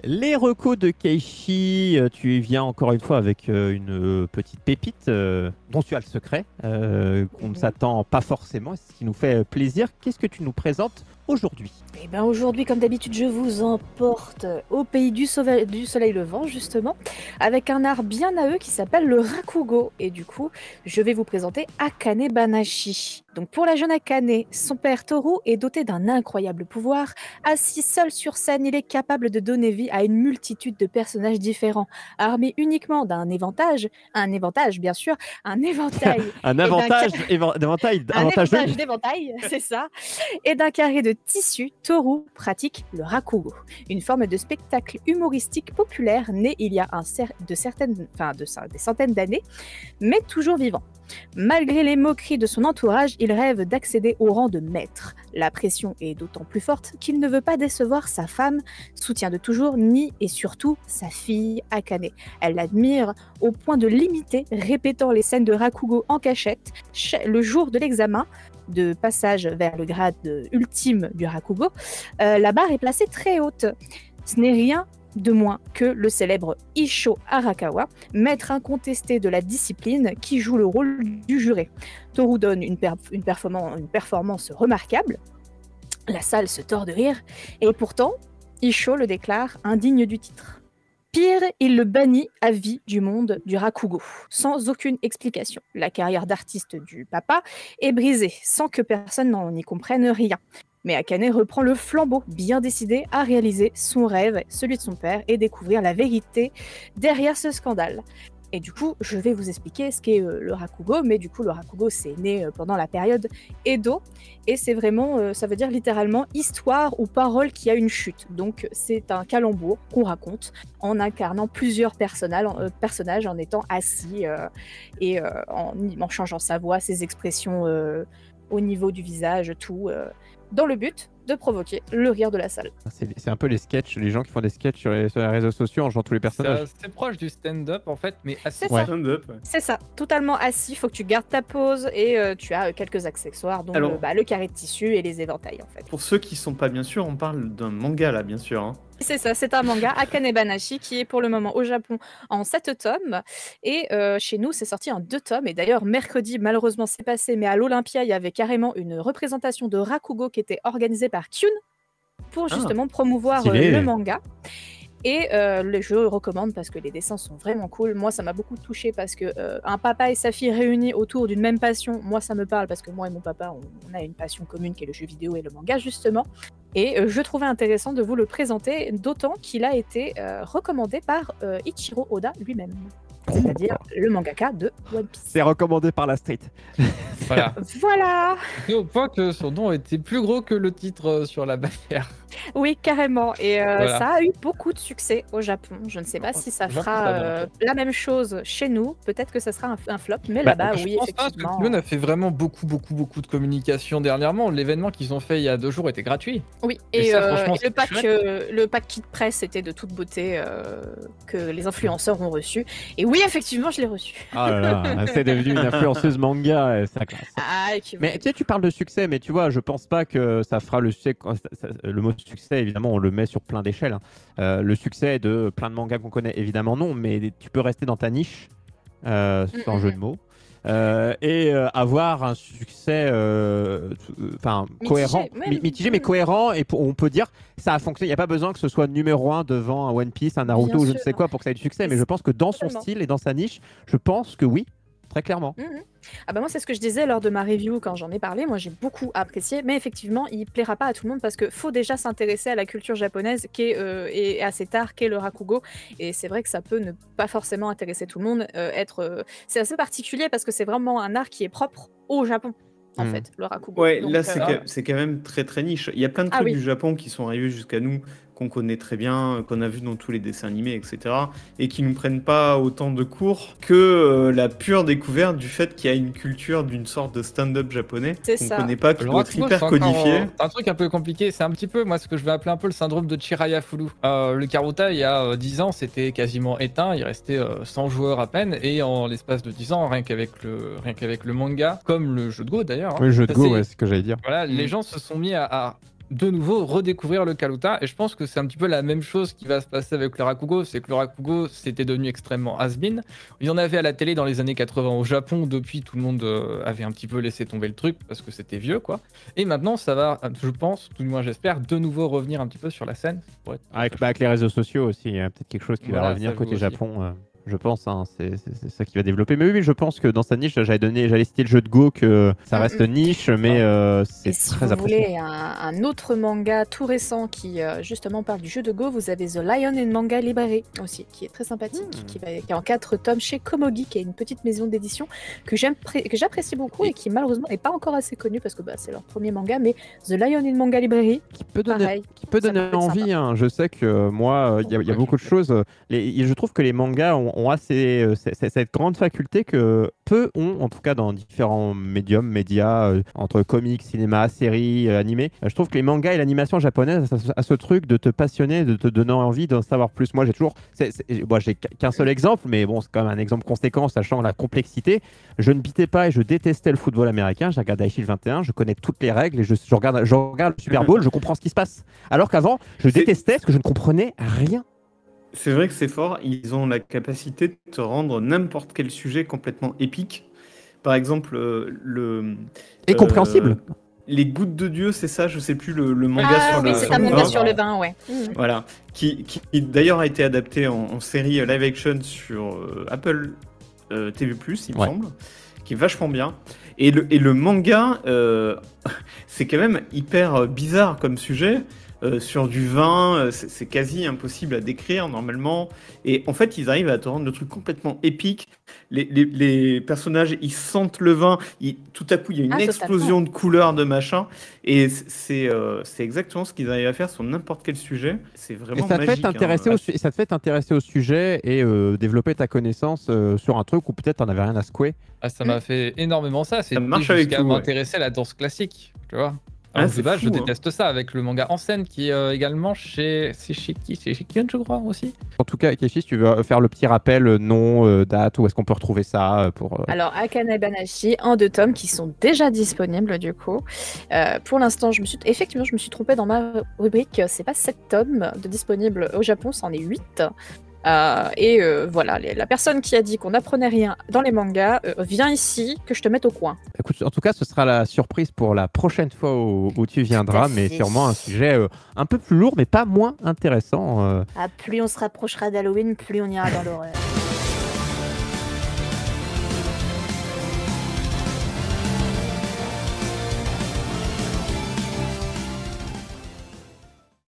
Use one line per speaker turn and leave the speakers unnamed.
Les recos de Keishi, tu y viens encore une fois avec une petite pépite dont tu as le secret, qu'on ne s'attend pas forcément, ce qui nous fait plaisir. Qu'est-ce que tu nous présentes aujourd'hui?
Eh bien aujourd'hui, comme d'habitude, je vous emporte au pays du soleil levant, justement, avec un art bien à eux qui s'appelle le Rakugo. Et du coup, je vais vous présenter Akane Banashi. Donc pour la jeune Akane, son père Toru est doté d'un incroyable pouvoir. Assis seul sur scène, il est capable de donner vie à une multitude de personnages différents, armé uniquement d'un éventage bien sûr, un éventail
Un
et d'un
avantage,
un
avantageux.
éventail d'éventail, c'est ça, et d'un carré de tissu. Toru pratique le Rakugo, une forme de spectacle humoristique populaire né il y a des centaines d'années, mais toujours vivant. Malgré les moqueries de son entourage, il rêve d'accéder au rang de maître. La pression est d'autant plus forte qu'il ne veut pas décevoir sa femme, soutien de toujours, ni et surtout sa fille Akane. Elle l'admire au point de l'imiter, répétant les scènes de Rakugo en cachette le jour de l'examen de passage vers le grade ultime du Rakugo. La barre est placée très haute. Ce n'est rien de moins que le célèbre Issho Arakawa, maître incontesté de la discipline qui joue le rôle du juré. Toru donne une performance remarquable. La salle se tord de rire, et pourtant, Issho le déclare indigne du titre. Pire, il le bannit à vie du monde du Rakugo, sans aucune explication. La carrière d'artiste du papa est brisée, sans que personne n'y comprenne rien. Mais Akane reprend le flambeau, bien décidé à réaliser son rêve, celui de son père, et découvrir la vérité derrière ce scandale. Et du coup, je vais vous expliquer ce qu'est le Rakugo, mais du coup, le Rakugo, c'est né pendant la période Edo, et c'est vraiment, ça veut dire littéralement histoire ou parole qui a une chute. Donc, c'est un calembour qu'on raconte en incarnant plusieurs personnages en étant assis et en changeant sa voix, ses expressions au niveau du visage, tout, dans le but de provoquer le rire de la salle.
C'est un peu les sketchs, les gens qui font des sketchs sur les réseaux sociaux en jouant tous les personnages.
C'est proche du stand-up en fait, mais assez
C'est ça.
Stand-up.
C'est ça, totalement assis, faut que tu gardes ta pose et tu as quelques accessoires, dont
Alors-
le carré de tissu et les éventails en fait.
Pour ceux qui sont pas bien sûrs, on parle d'un manga là, bien sûr. Hein.
C'est ça, c'est un manga, Akane Banashi, qui est pour le moment au Japon en 7 tomes. Et chez nous, c'est sorti en 2 tomes. Et d'ailleurs, mercredi, malheureusement, c'est passé, mais à l'Olympia, il y avait carrément une représentation de Rakugo qui était organisée par Kyun pour justement promouvoir
Stylé.
le manga. Et je recommande parce que les dessins sont vraiment cool. Moi, ça m'a beaucoup touchée parce que un papa et sa fille réunis autour d'une même passion, moi, ça me parle parce que moi et mon papa, on a une passion commune qui est le jeu vidéo et le manga, justement. Et je trouvais intéressant de vous le présenter, d'autant qu'il a été recommandé par Ichiro Oda lui-même, c'est-à-dire le mangaka de One Piece.
C'est recommandé par la street.
Voilà.
Voilà.
Et au point que son nom était plus gros que le titre sur la bannière.
Oui, carrément. Et
Voilà.
ça a eu beaucoup de succès au Japon. Je ne sais pas si ça
Au Japon,
fera
ça va bien.
la même chose chez nous. Peut-être que ça sera un flop, mais
Bah,
là-bas,
Je
oui,
pense pas, parce que
effectivement.
Kyun a fait vraiment beaucoup de communication dernièrement. L'événement qu'ils ont fait il y a 2 jours était gratuit.
Oui,
Et
et,
ça, franchement,
et
c'est
le pack kit presse était de toute beauté que les influenceurs ont reçu. Et oui, effectivement, je l'ai reçu.
Ah là là, c'est devenu une influenceuse manga, c'est la classe.
Ah, et puis,
Mais tu sais, tu parles de succès, mais tu vois, je pense pas que ça fera le succès. Le mot succès, évidemment, on le met sur plein d'échelles. Hein. Le succès de plein de mangas qu'on connaît, évidemment non, mais tu peux rester dans ta niche, sans jeu de mots, et avoir un succès cohérent,
ouais,
mitigé, mais cohérent, et on peut dire ça a fonctionné. Il n'y a pas besoin que ce soit numéro 1 devant un One Piece, un Naruto,
Bien
ou je ne
sûr.
sais quoi, pour que ça ait du succès, mais je pense que dans son
Totalement.
style et dans sa niche, je pense que oui, très clairement.
Ah bah moi c'est ce que je disais lors de ma review quand j'en ai parlé, moi j'ai beaucoup apprécié, mais effectivement il plaira pas à tout le monde parce que faut déjà s'intéresser à la culture japonaise et à cet art qu'est le Rakugo, et c'est vrai que ça peut ne pas forcément intéresser tout le monde, c'est assez particulier parce que c'est vraiment un art qui est propre au Japon en fait, le Rakugo.
Ouais,
Donc,
là c'est quand même très très niche. Il y a plein de trucs du Japon qui sont arrivés jusqu'à nous, qu'on connaît très bien, qu'on a vu dans tous les dessins animés, etc. Et qui nous prennent pas autant de cours que la pure découverte du fait qu'il y a une culture d'une sorte de stand-up japonais
C'est
qu'on
ça.
connaît pas, qui
Le
doit être
Rakugo,
hyper
c'est encore,
codifié.
c'est un truc un peu compliqué, c'est un petit peu moi ce que je vais appeler un peu le syndrome de Chiraya Fulu. Le Karuta il y a 10 ans c'était quasiment éteint, il restait 100 joueurs à peine, et en l'espace de 10 ans, rien qu'avec le manga, comme le jeu de Go d'ailleurs.
Oui, le jeu de
ça
Go,
s'est-
ouais, c'est ce que j'allais dire.
Voilà, les gens se sont mis à de nouveau redécouvrir le Kaluta. Et je pense que c'est un petit peu la même chose qui va se passer avec le Rakugo. C'est que le Rakugo, c'était devenu extrêmement has-been. Il y en avait à la télé dans les années 80 au Japon. Depuis, tout le monde avait un petit peu laissé tomber le truc parce que c'était vieux, quoi. Et maintenant, ça va, je pense, tout du moins j'espère, de nouveau revenir un petit peu sur la scène.
Avec les réseaux sociaux aussi, il y a peut-être quelque chose qui va revenir côté Japon. Je pense, hein, c'est ça qui va développer. Mais oui, je pense que dans sa niche, j'allais citer le jeu de Go, que ça reste niche, mais c'est très apprécié.
Si vous voulez un autre manga tout récent qui justement parle du jeu de Go, vous avez The Lion and Manga Library aussi, qui est très sympathique, qui est en 4 tomes chez Komogi, qui est une petite maison d'édition que j'apprécie beaucoup et qui malheureusement n'est pas encore assez connue parce que c'est leur premier manga, mais The Lion and Manga Library,
qui peut donner envie. Hein. Je sais que moi, il y a beaucoup de choses. Je trouve que les mangas ont assez cette grande faculté que peu ont, en tout cas dans différents médias, entre comics, cinéma, séries, animés. Je trouve que les mangas et l'animation japonaise a ce truc de te passionner, de te donner envie d'en savoir plus. Moi, j'ai qu'un seul exemple, mais bon, c'est quand même un exemple conséquent, sachant la complexité. Je ne bitais pas et je détestais le football américain. J'ai regardé Aichi 21, je connais toutes les règles et je regarde le Super Bowl, je comprends ce qui se passe. Alors qu'avant, je détestais parce que je ne comprenais rien.
C'est vrai que c'est fort, ils ont la capacité de te rendre n'importe quel sujet complètement épique. Par exemple,
et compréhensible.
Les Gouttes de Dieu, c'est ça, je sais plus, le manga sur le vin.
C'est un manga sur le vin, ouais.
Voilà, qui d'ailleurs a été adapté en série live action sur Apple TV+, il me semble, qui est vachement bien. Et le manga, c'est quand même hyper bizarre comme sujet. Sur du vin, c'est quasi impossible à décrire normalement. Et en fait, ils arrivent à te rendre le truc complètement épique. Les personnages, ils sentent le vin. Tout à coup, il y a une explosion de couleurs, de machin. Et c'est exactement ce qu'ils arrivent à faire sur n'importe quel sujet. C'est vraiment magique.
Ça te fait t'intéresser au sujet et développer ta connaissance sur un truc où peut-être t'en avais rien à secouer.
Ah, ça m'a fait énormément ça. C'est
marche avec tout.
m'intéresser à la danse classique, tu vois. Alors, je déteste ça avec le manga en scène qui est également chez Kion, je crois aussi.
En tout cas, Keshi, si tu veux faire le petit rappel, nom, date, où est-ce qu'on peut retrouver ça pour
Alors, Akane Banashi, en 2 tomes qui sont déjà disponibles du coup. Pour l'instant, je me suis trompée dans ma rubrique. C'est pas 7 tomes de disponibles au Japon, c'en est 8. Voilà, la personne qui a dit qu'on n'apprenait rien dans les mangas, viens ici, que je te mette au coin.
Écoute, en tout cas, ce sera la surprise pour la prochaine fois où tu viendras, mais sûrement un sujet un peu plus lourd, mais pas moins intéressant.
Plus on se rapprochera d'Halloween, plus on ira dans l'horreur.